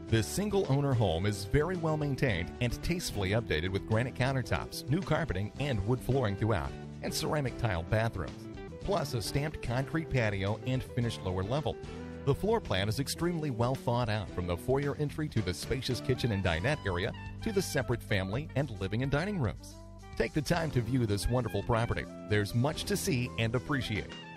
This single-owner home is very well maintained and tastefully updated with granite countertops, new carpeting, and wood flooring throughout, and ceramic tile bathrooms, plus a stamped concrete patio and finished lower level. The floor plan is extremely well thought out, from the foyer entry to the spacious kitchen and dinette area to the separate family and living and dining rooms. Take the time to view this wonderful property. There's much to see and appreciate.